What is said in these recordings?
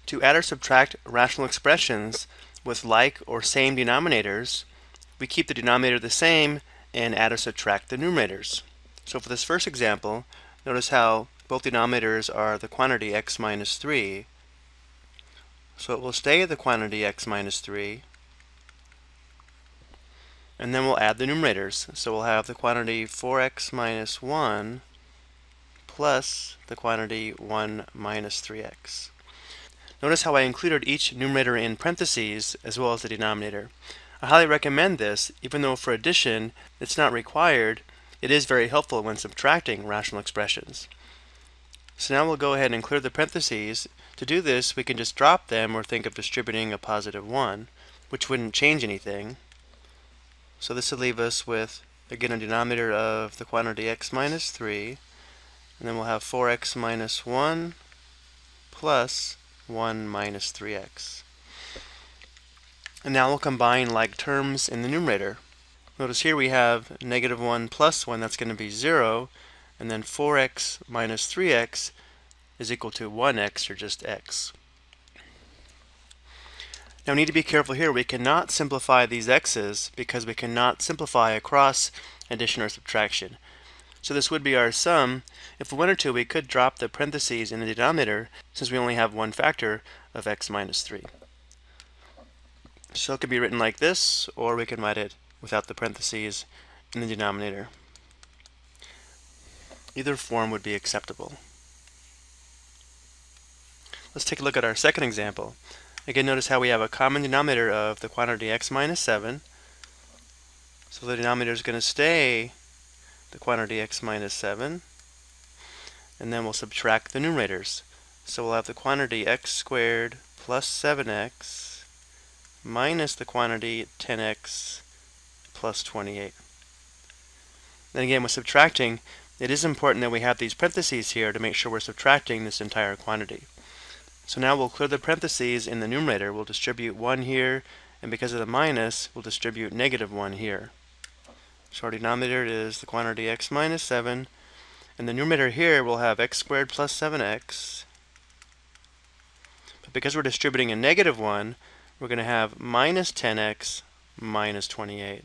To add or subtract rational expressions with like or same denominators, we keep the denominator the same and add or subtract the numerators. So for this first example, notice how both denominators are the quantity x minus 3. So it will stay the quantity x minus 3. And then we'll add the numerators. So we'll have the quantity 4x minus 1 plus the quantity 1 minus 3x. Notice how I included each numerator in parentheses as well as the denominator. I highly recommend this, even though for addition it's not required. It is very helpful when subtracting rational expressions. So now we'll go ahead and clear the parentheses. To do this, we can just drop them or think of distributing a positive 1, which wouldn't change anything. So this will leave us with, again, a denominator of the quantity x minus 3, and then we'll have 4x minus 1 plus 1 minus 3x. And now we'll combine like terms in the numerator. Notice here we have negative 1 plus 1, that's going to be 0, and then 4x minus 3x is equal to 1x, or just x. Now we need to be careful here. We cannot simplify these x's because we cannot simplify across addition or subtraction. So this would be our sum. If we wanted to, we could drop the parentheses in the denominator since we only have one factor of x minus 3. So it could be written like this, or we can write it without the parentheses in the denominator. Either form would be acceptable. Let's take a look at our second example. Again, notice how we have a common denominator of the quantity x minus 7. So the denominator is going to stay the quantity x minus 7. And then we'll subtract the numerators. So we'll have the quantity x squared plus 7x minus the quantity 10x plus 28. Then again, with subtracting, it is important that we have these parentheses here to make sure we're subtracting this entire quantity. So now we'll clear the parentheses in the numerator. We'll distribute 1 here, and because of the minus, we'll distribute negative 1 here. So our denominator is the quantity x minus 7, and the numerator here will have x squared plus 7x. But because we're distributing a negative 1, we're going to have minus 10x minus 28.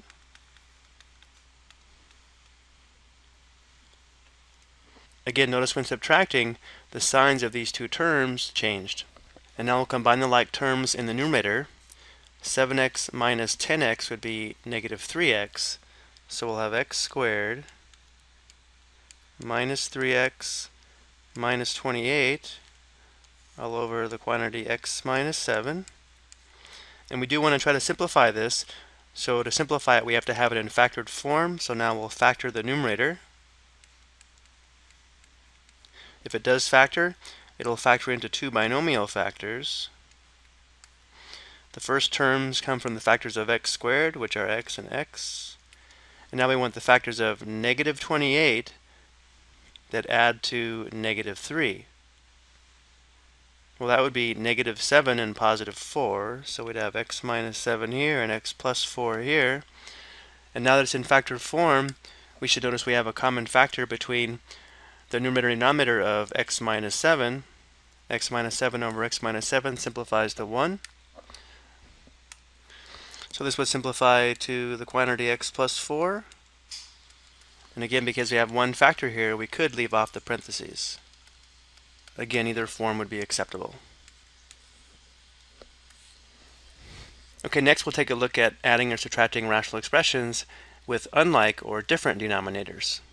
Again, notice when subtracting, the signs of these two terms changed. And now we'll combine the like terms in the numerator. 7x minus 10x would be negative 3x. So we'll have x squared minus 3x minus 28 all over the quantity x minus 7. And we do want to try to simplify this. So to simplify it, we have to have it in factored form. So now we'll factor the numerator. If it does factor, it'll factor into two binomial factors. The first terms come from the factors of x squared, which are x and x. And now we want the factors of negative 28 that add to negative 3. Well, that would be negative 7 and positive 4. So we'd have x minus 7 here and x plus 4 here. And now that it's in factored form, we should notice we have a common factor between the numerator and denominator of x minus 7. X minus 7 over x minus 7 simplifies to 1. So this would simplify to the quantity x plus 4. And again, because we have one factor here, we could leave off the parentheses. Again, either form would be acceptable. Okay, next we'll take a look at adding or subtracting rational expressions with unlike or different denominators.